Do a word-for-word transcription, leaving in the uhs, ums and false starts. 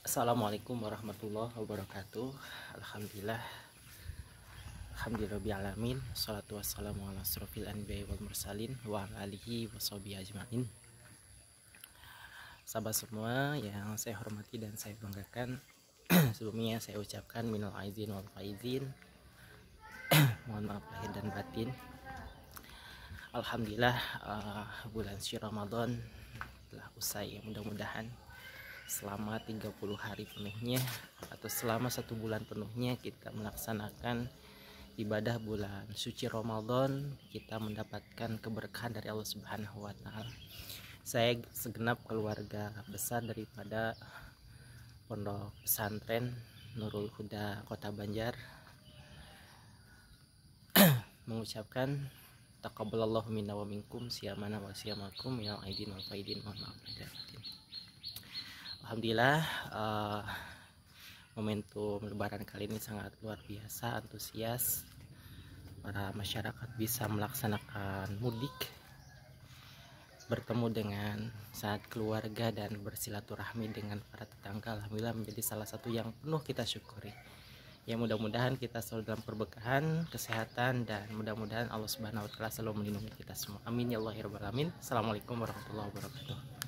Assalamualaikum warahmatullahi wabarakatuh. Alhamdulillah Alhamdulillahirobbilalamin. Salatu wassalamu ala asrofil anbiya'i wal mursalin wa ala alihi wa sahbihi ajma'in. Sahabat semua yang saya hormati dan saya banggakan, sebelumnya saya ucapkan minal aizin wal faizin, mohon maaf lahir dan batin. Alhamdulillah, uh, bulan suci Ramadan telah usai. Mudah-mudahan selama tiga puluh hari penuhnya atau selama satu bulan penuhnya kita melaksanakan ibadah bulan suci Ramadan, kita mendapatkan keberkahan dari Allah Subhanahu wa taala. Saya segenap keluarga besar daripada Pondok Pesantren Nurul Huda Kota Banjar mengucapkan taqabbalallahu minna wa minkum siyamana wa siyamakum minal aidin wal faidin. Mohon maaf lahir dan batin. Alhamdulillah, uh, momentum lebaran kali ini sangat luar biasa, antusias para masyarakat bisa melaksanakan mudik, bertemu dengan saat keluarga dan bersilaturahmi dengan para tetangga. Alhamdulillah menjadi salah satu yang penuh kita syukuri. Ya, mudah-mudahan kita selalu dalam berberkahan, kesehatan, dan mudah-mudahan Allah Subhanahu wa taala selalu melindungi kita semua. Amin ya Allah ya rabbal alamin. Assalamualaikum warahmatullahi wabarakatuh.